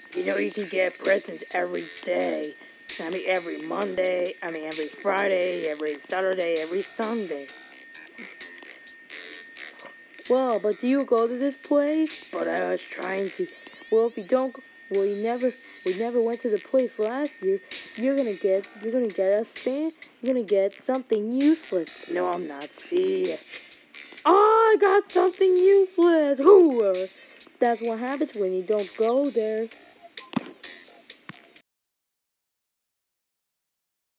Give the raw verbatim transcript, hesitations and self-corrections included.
You know you can get presents every day. I mean every Monday, I mean every Friday, every Saturday, every Sunday. Well, but do you go to this place? But I was trying to. Well, if you don't, well, you never, we never went to the place last year. You're gonna get, you're gonna get a stand. You're gonna get something useless. No, I'm not. See, oh, I got something useless. Ooh, uh, that's what happens when you don't go there.